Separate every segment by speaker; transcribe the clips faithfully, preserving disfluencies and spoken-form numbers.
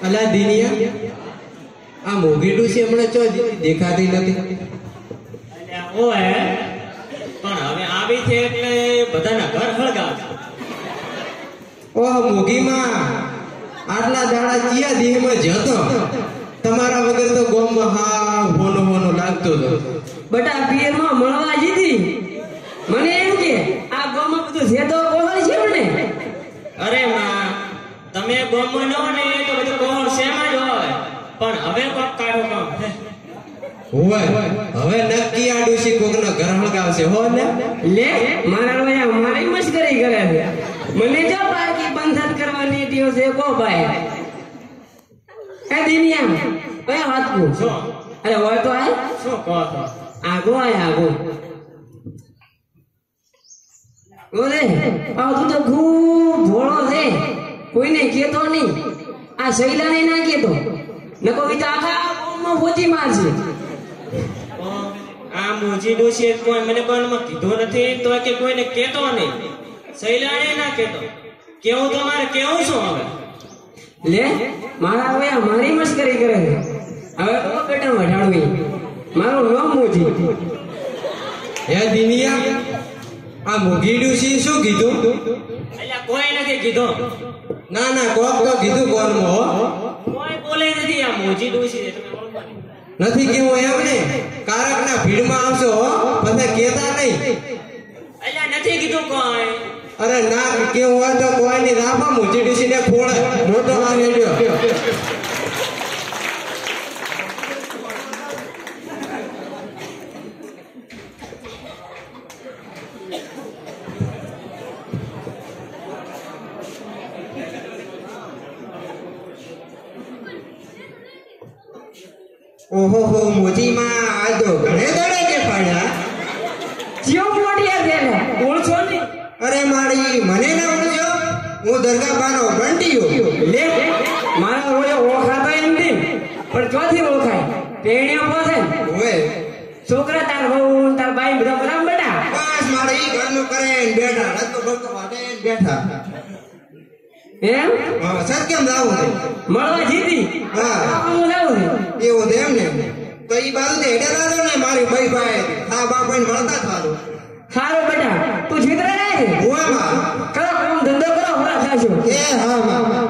Speaker 1: અલા દિનિયા આ મોગી ડૂસી હમણાં ચો દેખાતી નથી.
Speaker 2: ઓય પણ હવે આવી છે એટલે બધાના ઘર હળગાવશે.
Speaker 1: ઓહ મોગીમાં આટલા દાડા ચિયા દેહમાં જતો તમારા વગર તો ગોમમાં હા હોનો હોનો લાગતો હતો.
Speaker 3: બટા પિયરમાં મળવા જીધી મને એમ કે આ ગોમમાં બધું સેતો કોહળ છે ને.
Speaker 2: અરે માં તમે ગોમમાં ન ને તો બધું કોહળ શેમાં જ હોય પણ હવે કોક કાઢો કામ
Speaker 1: હોય હવે નક્કી આ ડૂસી કોકનો ઘર હળગાવશે હો ને.
Speaker 3: લે મારા રોયા મારી મસ્કરી કરે છે. મને જો બાકી બંધન કરવાની ટીઓ છે કો ભાઈ એ દિનિયા કયા વાત કો
Speaker 2: શું
Speaker 3: અરે હોય તો આય
Speaker 2: શું કહો છો
Speaker 3: આગો આય આગો ઓરે આ તું તો ખૂબ ભોળો છે કોઈને કેતો નહીં. આ શૈલાને ના કેતો નકો વિતા આખા ગામમાં પોચી મારશે.
Speaker 2: આ મોજી ડોશી કોઈ મને કોઈમાં કીધું નથી તો કે કોઈને કેતો નહીં. સૈલાને ના કેતો કેવું તમારે કેવું શું હવે
Speaker 3: લે મારા રોયા મારી મસ્કરી કરે છે. હવે તો બેટા વઢાડવી મારું નામ મોજી.
Speaker 1: હે દિનિયા આ મોગી ડૂસી શું કીધું?
Speaker 2: અલ્યા કોઈ નથી કીધું.
Speaker 1: ના ના કોક તો કીધું કોનમાં હો.
Speaker 2: કોઈ બોલે નથી. આ મોજી ડોશી છે તમે ઓળખો નહીં.
Speaker 1: નથી કેવું એમ ને કારકના ભીડમાં આવશો હો પછી કેતા નહીં.
Speaker 2: અલ્યા નથી કીધું કોઈ.
Speaker 1: અરે ના કેવું હોય તો કોઈની રાફા મોજી ડૂસીને ખોળે મોટો આ રેડિયો. ઓહો હો મોજીમાં આ તો ઘણે દડે કે પાડ્યા.
Speaker 3: જીઓ મોડિયા છે ને ઓળખો ને.
Speaker 1: અરે મારી મને ના ઓળખ્યો હું દરગાહબાનો બંટીયો.
Speaker 3: લે મારા રોયા ઓળખાતા એમ નહીં પણ ચોથી ઓળખાય પેણ્યો પોસે
Speaker 1: ઓય
Speaker 3: છોકરા તાર બહુ તાર બાઈ બધા બરાબર બેટા
Speaker 1: બસ મારે ઈ ઘરનું કરે ને બેઠા રસ્તો ભરતો વાટે ને બેઠા.
Speaker 3: એમ
Speaker 1: હા સર કેમ જાવું છે?
Speaker 3: મળવા જીતી
Speaker 1: હા
Speaker 3: હું લાવું છું
Speaker 1: એવું છે એમ ને તો ઈ બાજુ તો હેડે લાગો ને મારી ભાઈ ભાઈ હા બાપાને મળતા થારું.
Speaker 3: સારું બેટા તું જીતરા રહે છે
Speaker 1: ઓમાં
Speaker 3: કરો કામ ધંધો કરો હોરા થાશો.
Speaker 1: એ હા હા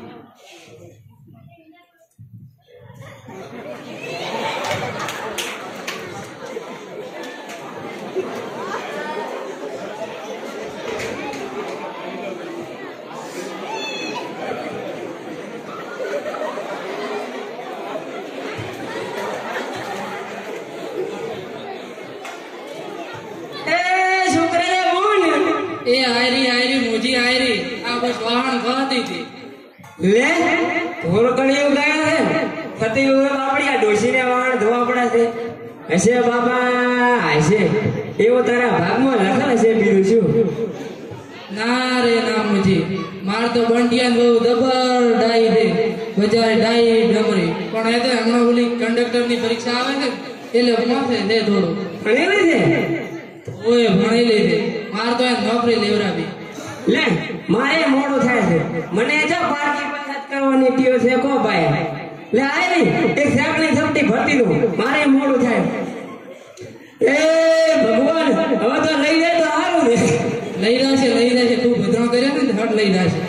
Speaker 4: એ આયરી આયરી મોજી આયરી આ બસ વાહન ગળતી હતી.
Speaker 3: લે ભોરકળિયું ગયા છે સતી ઉવે બાપડી આ ડોશીને વાણ ધોવા પડે છે હશે બાપા હશે એવો તારા ભાગમાં લખેલ હશે બીજું શું.
Speaker 4: ના રે ના મોજી માર તો બંટિયાન બહુ દબર ડાઈ દે બજારે ડાઈ ડમરી પણ એ તો હમણાં ઓલી કંડક્ટર ની પરીક્ષા આવે ને એટલે માથે દે થોડું
Speaker 3: ભણેલી છે
Speaker 4: ઓય ભણી લીધે માર તો આ નોકરી લેવરાવી.
Speaker 3: લે મારે મોડું થાય છે મને જો પાર્ટી પંચાયત કરવાની ટીઓ છે કો ભાઈ લે આવી એક સાકની સપટી ભરતી દઉં મારે મોડું થાય. એ ભગવાન હવે તો લઈ જાય તો સારું ને.
Speaker 4: લઈ રહ્યા છે લઈ રહ્યા છે તું ભદ્રો કર્યા ને હટ લઈ રહ્યા છે.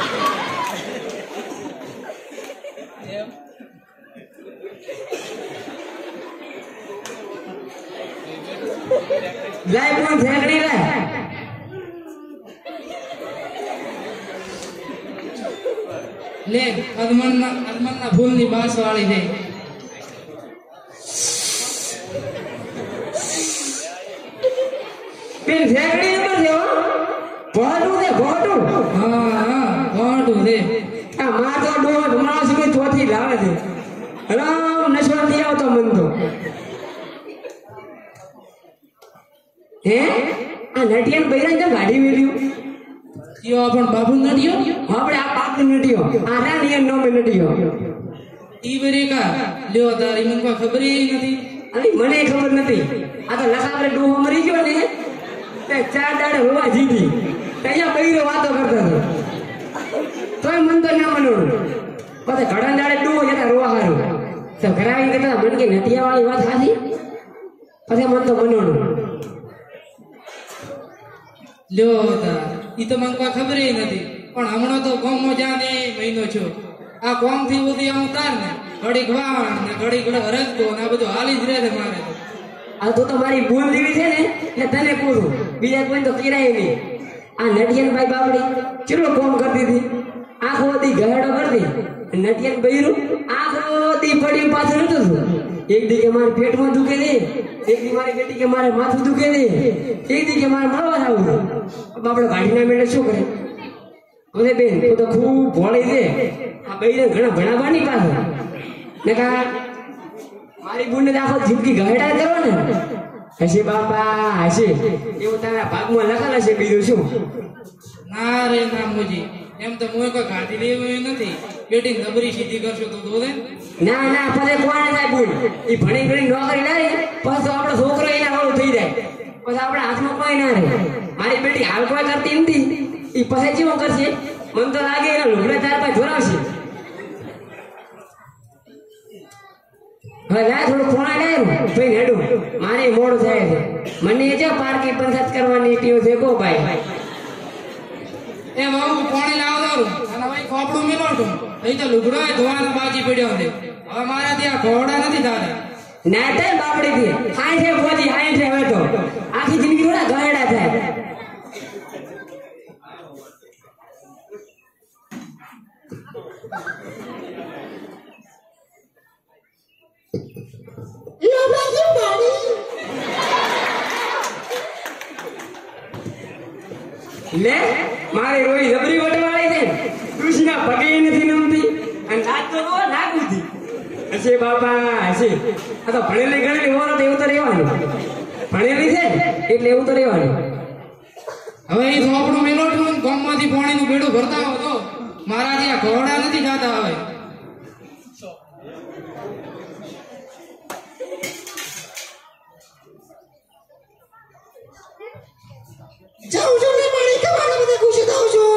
Speaker 3: લાય પણ ફેંકડી લાય
Speaker 4: લે અદમનના અદમનના ફૂલની બાસ વાળી છે.
Speaker 3: પેન ફેંકડી નંબર છે ભોટું છે ભોટું.
Speaker 4: હા હા ભોટું છે.
Speaker 3: આ માં તો દોઢ માસ ની ચોથી લાવે છે રામ નશો નથી આવતો મન તો. હે આ નટિયાન બૈરાન તો ગાડી મેલ્યું
Speaker 4: યો આપણ બાબુ નડિયો
Speaker 3: આપણે આ પાપ નટિયો આ ના નિયમ નો મે નટિયો
Speaker 4: ઈ બરેકા લ્યો તારી મને કોઈ ખબર નથી.
Speaker 3: અરે મને ખબર નથી આ તો લખાવરે ડોહો મરી ગયો ને તે ચાર દાડે હોવા જીધી ત્યાં બૈરો વાતો કરતો હતો તોય મન તો ના મનોડું પછી ઘડા દાડે ડૂબો જતા રોવા હારું તો ઘરાવી કરતા મન કે નટિયા વાળી વાત સાચી પછી મન તો મનોનું
Speaker 4: લ્યો તા ઈ તો મને કોઈ ખબર નથી પણ હમણાં તો ગામમાં જાને મહિનો છો આ ગામ થી ઉધી હું તાર ને ઘડીક વાણ ને ઘડીક રજકો ને આ બધું હાલી જ રહે છે મારે તો
Speaker 3: આ તો તમારી ભૂલ જેવી છે ને એટલે તને પૂરું બીજા કોઈ તો કિરાય નહીં આ નટિયાન ભાઈ બાપડી ચેટલો કોમ કરતી હતી આખો દી ગહેડો કરતી નટિયાન બૈરું આખો દી પડી પાછળ નતો એક દી કે મારે પેટમાં દુખે છે એક દી મારી બેટી કે મારે માથું દુખે છે એક દી કે મારે મળવા જવું છે બાપડો ગાડીના મેળે શું કરે હવે બેન તું તો ખૂબ ભોળી છે આ બૈરે ઘણા ભણાવવાની પાસે ને કા મારી બુને આખો જિંદગી ગહેડા કરો ને હશે બાપા હશે એવું તારા ભાગમાં લખેલ હશે બીજું શું
Speaker 4: ના રે ના મુજી એમ તો હું કોઈ ગાડી લેવી નથી બેટી નબરી સીધી કરશો તો દોરે
Speaker 3: ના ના પછી કોણ થાય બુન એ ભણી ભણી નોકરી લાવી પછી તો આપણો છોકરો એના વાળું થઈ જાય પછી આપણા હાથમાં કોઈ ના રહે મારી બેટી હાલ કોઈ કરતી નથી એ પછી કેવું કરશે મને તો લાગે એના લુગડા ચાર પાંચ જોરાવશે હવે લા થોડું ફોન લાવ્યું ભાઈ હેડું મારે મોડું થાય છે મને જો પાર્કી પંચાયત કરવાની ટીઓ છે કો ભાઈ
Speaker 4: એ બાબુ પાણી લાવ દઉં અને ભાઈ ખોપડું મેળવતું અહીં તો લુગડો ધોવાનો બાજી પડ્યો છે હવે મારા ત્યાં ઘોડા નથી દાદા
Speaker 3: ના થાય બાપડી થી હાઈ છે બોજી હાઈ છે હવે તો આખી જિંદગી થોડા ગહેડા થાય લે મારી રોઈ જબરી વટવાળી છે કૃષ્ણ પગે નથી નમતી અને નાચ તો રો નાગુતી હશે બાપા હશે આ તો ભણેલી ગણેલી હોરો તો એવું તો રહેવાનું ભણેલી છે એટલે એવું તો રહેવાનું
Speaker 4: હવે એ ખોપડું મેળવતું ગામમાંથી પાણીનું બેડું ભરતા હો તો મારા ત્યાં ઘોડા નથી જાતા હવે
Speaker 3: જાઉં છું ને મારી કમાણા બધા ખુશ થાઉં છું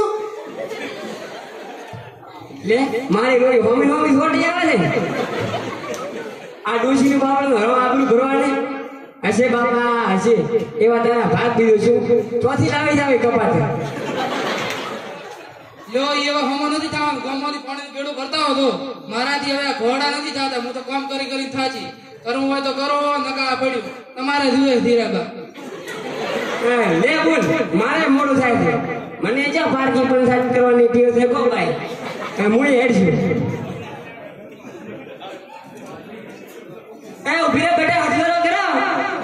Speaker 3: લે મારી રોઈ હોમી હોમી છોડી આવે છે આ ડોશીનું બાપડું હરો આપણું ભરવાને હશે બાપા હશે એવા તારા ભાગ બીજો છું ચોથી લાવી જાવે કપાત
Speaker 4: લ્યો એવા હોમો નથી થવાનું ગામમાંથી પાણીનું બેડું ભરતા હો તો મારાથી હવે ઘોડા નથી થતા હું તો કામ કરી કરી થાચી કરવું હોય તો કરો નકા પડ્યું તમારે જુએ ધીરાબા
Speaker 3: લે બોલ મારે મોડું થાય છે મને જો પાર્કી પંચાયત કરવાની ટીઓ છે કો ભાઈ મુળી હેડશું એ ઉભી રે બેટા હથિયારો કરાવ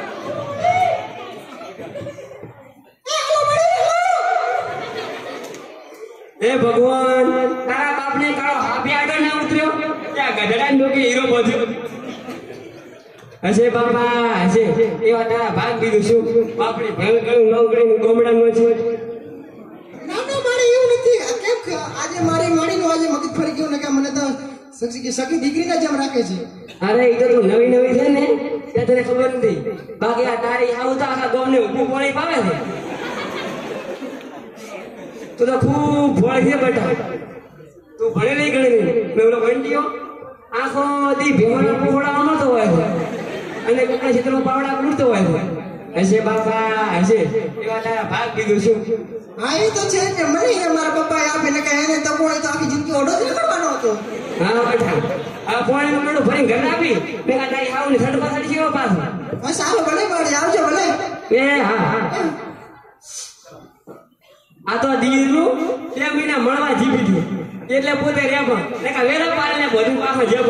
Speaker 3: એ ભગવાન તારા બાપને કાળો હાફી આગળ ના ઉતર્યો ત્યાં ગધડા ડોકે હીરો બધ્યો હશે બાપા હશે એવા તારા ભાગ બીજું શું બાપડી ભણકણ નોકરી ગોમડા નો છે
Speaker 5: ના ના મારે એવું નથી આ કેમ કે આજે મારી માડીનો આજે મગજ ફરી ગયો ને કે મને તો સખી કે સખી દીકરીને જેમ રાખે છે
Speaker 3: અરે એ તો તું નવી નવી છે ને તે તને ખબર નથી બાકી આ તારી આવું તો આખા ગામને ઊભું પાણી પાવે છે તું તો ખૂબ ભોળી છે બેટા તું ભણેલી ગણેલી મેં ઓલો ઘંટીઓ આખો દી ભેવાના પોહડા અમતો હોય છે અને કોકના ક્ષેત્રમાં પાવડા પૂરતો હોય છે હશે બાપા હશે એવા તારા ભાગ બીજું શું
Speaker 5: હા એ તો છે કે મને એ મારા પપ્પાએ આપે ને કે એને તો કોઈ તો આખી જિંદગી ઓઢો જ કરવાનો હતો
Speaker 3: હા બેટા આ પાણીનું મેળું ભરીને ઘર આપી મેં કા તારી આવું ને સડ પાછળ જેવો પાછો
Speaker 5: હા સારું ભલે માડી આવજો ભલે
Speaker 3: એ હા હા આ તો દીનું બે મહિના મળવા જીવી દીધું એટલે પોતે રેવા ને કા વેરા પાડીને બધું પાછો જતો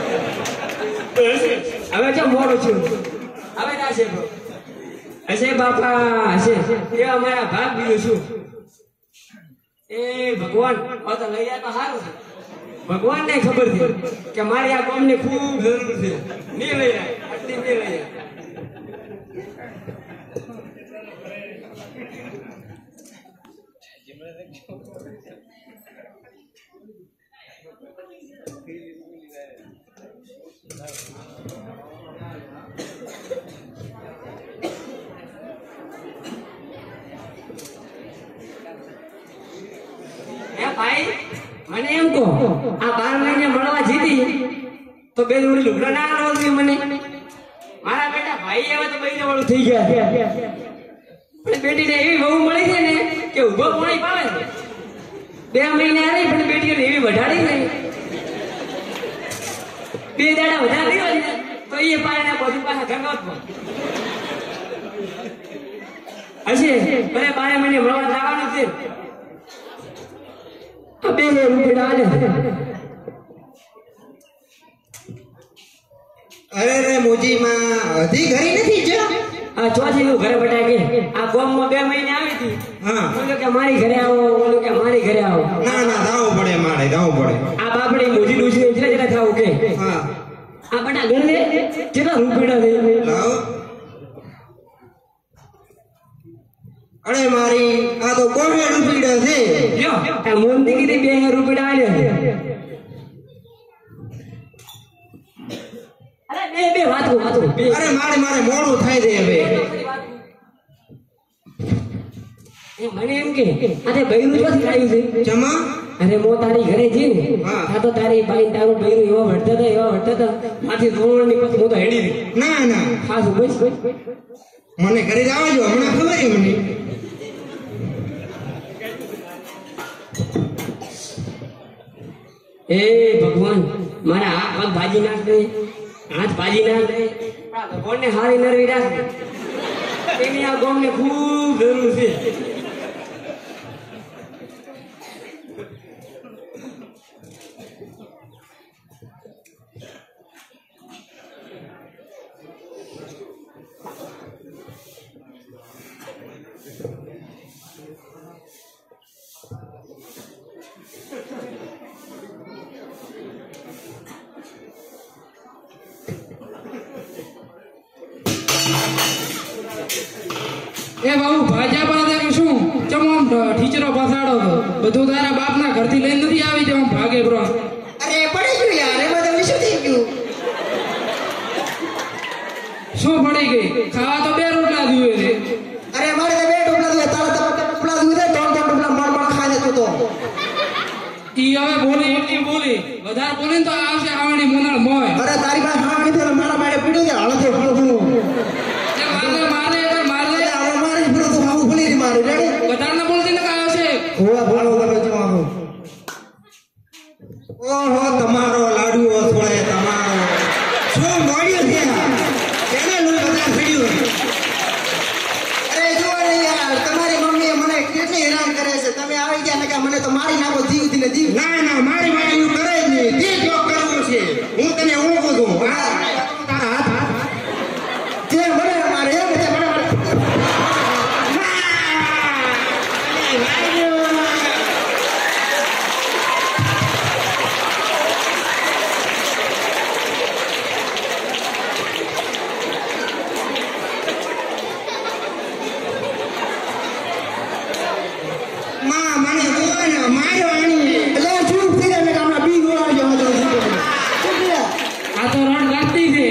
Speaker 3: હવે જો મોડું છું હવે ના છે હશે બાપા હશે એવા મારા ભાગ બીજું શું એ ભગવાન આ તો લઈ જાય તો સારું છે ભગવાન ને ખબર છે કે મારી આ કોમ ની ખૂબ જરૂર છે નહીં લઈ જાય આટલી નહીં લઈ જાય ભાઈ મને એમ કહો આ બાર મહિને મળવા જીતી તો બે જોડી લુગડા ના આલો છે મને મારા બેટા ભાઈ આવે તો બૈરા વાળું થઈ ગયા પણ બેટીને એવી બહુ મળી છે ને કે ઉભો પાણી પાવે છે બે મહિના રહી પણ બેટીઓને એવી વઢાડી ને બે દાડા વધારે રહ્યો ને તો એ પાણીના બધું પાછા ગંગોતમાં હશે ભલે બારે મહિને મળવા જવાનું છે આ બે રૂપિયા આલે
Speaker 1: અરે રે મોજીમાં હજી ઘરે નથી જો
Speaker 3: આ ચોથી નું ઘરે બટા કે આ ગોમમાં બે મહિને આવી હતી
Speaker 1: હા
Speaker 3: બોલો કે મારી ઘરે આવો બોલો કે મારી ઘરે આવો
Speaker 1: ના ના જાવું પડે મારે જાવું પડે
Speaker 3: આ બાપડી મોજી ડૂસી એટલે જરા થાવ કે
Speaker 1: હા
Speaker 3: આ બટા ગણ દે કેટલા રૂપિયા દે
Speaker 1: લાવ અરે મારી આ તો કોને રૂપિયા છે
Speaker 3: લ્યો આ મોંદી કીધી બે રૂપિયા આલે અરે બે બે વાતો વાતો બે
Speaker 1: અરે મારે મારે મોડું થાય છે હવે
Speaker 3: એ મને એમ કે આજે બૈરું ચોથી આવ્યું છે
Speaker 1: જમા
Speaker 3: અરે મો તારી ઘરે જી ને
Speaker 1: હા.
Speaker 3: આ તો તારી બાઈ તારું બૈરું એવા વળતા હતા એવા વળતા હતા માથી ધોરણ ની પછી હું તો હેડી ગઈ
Speaker 1: ના ના
Speaker 3: ખાસ બસ
Speaker 1: મને ઘરે જવા જો હમણાં ખબર છે મને
Speaker 3: એ ભગવાન મારા હાથ પગ ભાજી નાખ દે હાથ ભાજી નાખ દે આ ભગવાનને હારી નરવી રાખ દે એની આ ગામને ખૂબ જરૂર છે
Speaker 4: એ બાબુ ભાજ્યા પાસે કે શું ચમ આમ ઠીચરો પસાડો તો બધું તારા બાપના ઘરથી લઈને નથી આવી જવા ભાગે બ્રો
Speaker 5: અરે પડી ગયું યાર એમાં તમને શું થઈ ગયું
Speaker 4: શું પડી ગઈ ખાવા તો બે રોટલા જોઈએ છે
Speaker 5: અરે મારે તો બે ટોપલા દે તારા તો ટોપલા દે ત્રણ ત્રણ ટોપલા માર માર ખાઈ જતો તો
Speaker 4: ઈ હવે બોલી એટલી બોલી વધારે બોલે ને તો આવશે આવણી મોનાળ મોય
Speaker 5: અરે તારી પાસે ખાવાની થયો મારા માડે પીડ્યો છે હળદે હળદું
Speaker 4: એ મારે મારે એકવાર મારે
Speaker 5: અરે આવો મારી ફરો તો આવું ભૂલી રી મારું રેડી
Speaker 4: વધારે બોલતી ને આવશે
Speaker 5: હોવા બોલો તમે જો આવો
Speaker 1: ઓહો તમારો લાડુઓ છોડે તમારો શું મળ્યું છે તેને નું બધા ફેડ્યું
Speaker 5: અરે જુઓ ને યાર તમારી મમ્મીએ મને કેટલી હેરાન કરે છે તમે આવી ગયા ને કે મને તો મારી નાખો જીવથી ને જીવ
Speaker 1: ના ના મારી માં એવું કરે જ નહીં તે જો કરવું છે હું તને ઓળખું છું હા તારા હાથ હાથ
Speaker 5: જે મને મારે એમ છે મને
Speaker 1: માં મને જોવે ને માર્યો આણી
Speaker 5: એટલે ચૂપ થઈ જાય મેં કામના બી ગોળા જવા દો ચૂપ થઈ
Speaker 4: આ તો રણ રાખતી છે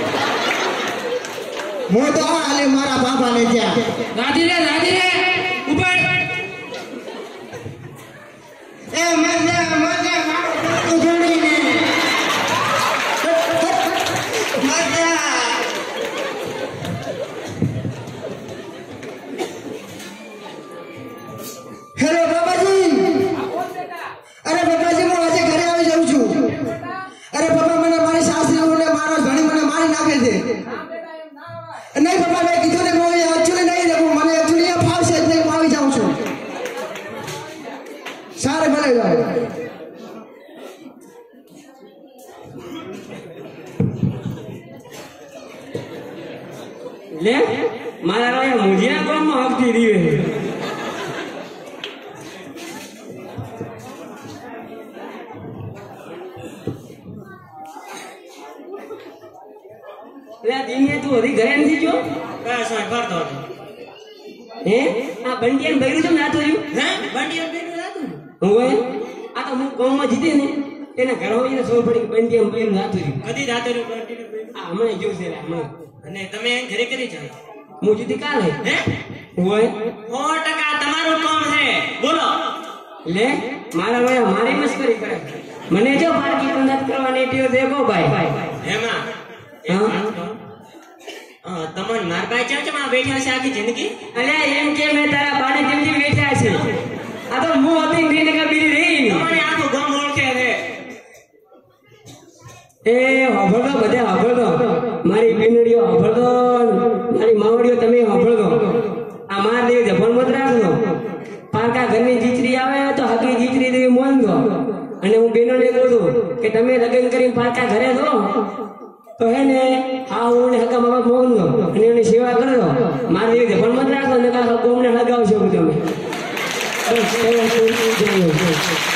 Speaker 5: હું તો હાલે મારા બાપાને ત્યાં
Speaker 4: રાજી રે રાજી રે ઉપર
Speaker 1: એ મજા મજા મારો
Speaker 5: તું જોડીને
Speaker 1: મજા
Speaker 5: હેલો બાબાજી અરે બાબાજી હું આજે ઘરે આવી જાઉં છું અરે બાબા મને મારી સાસરીઓને મારો ધણી મને મારી નાખે છે નહીં બાબા મેં કીધું ને હું એકચ્યુઅલી નહીં રહું મને એકચ્યુઅલી આ ફાવશે એટલે હું આવી જાઉં છું સારે ભલે ભાઈ
Speaker 3: લે મારા રાયા મુઢિયા ગામમાં હકતી રીવે લે દિને તું હરી ઘરે નથી જો
Speaker 2: બસ આ કરતો હતો.
Speaker 3: હે આ બંડિયાન બૈરું કેમ નાતો રહ્યું
Speaker 2: હે બંડિયા બેનું રાતું
Speaker 3: હોય આ તો હું ગામમાં જીતી ને એના ઘર હોય ને ખબર પડી કે બંડિયાન બૈરું નાતો રહ્યું
Speaker 2: કદી રાતેનું બંડિયું બેનું.
Speaker 3: આ હમણાં જોયું છે લે, હમણાં
Speaker 2: અને તમે ઘરે કરી જાઓ
Speaker 3: હું જીતી કાલે
Speaker 2: હે
Speaker 3: હોય
Speaker 2: સો ટકા તમારું કામ છે બોલો
Speaker 3: લે મારા ભાઈ મારી મસ્કરી કરે મને જો પારકી પણ નથી કરવાની ટીઓ દેખો ભાઈ
Speaker 2: એમાં
Speaker 3: હા?
Speaker 2: હા તમને માર પાસે ચર્ચમાં બેઠા છે આખી જિંદગી
Speaker 3: અલે એમ કે મેં તારા બાને જિંદગી બેઠા છે આ તો હું હતી રીને કા બીરી રહી
Speaker 2: તમારે આખું ગામ ઓળખે છે
Speaker 3: એ હભળો બધે હભળો મારી પીનડીઓ હભળો મારી માવડીઓ તમે હભળો આ માર દેવ જભણ મત રાખજો પારકા ઘરની જીચરી આવે તો હકી જીચરી દેવી મોનજો અને હું બેનોને બોલું કે તમે લગ્ન કરીને પારકા ઘરે દો તો હે ને હા હું હકા બાબા મોનજો અને એની સેવા કરજો માર દેવ જભણ મત રાખો ને કા ગોમને લગાવશો તમે બસ, બસ, બસ, બસ.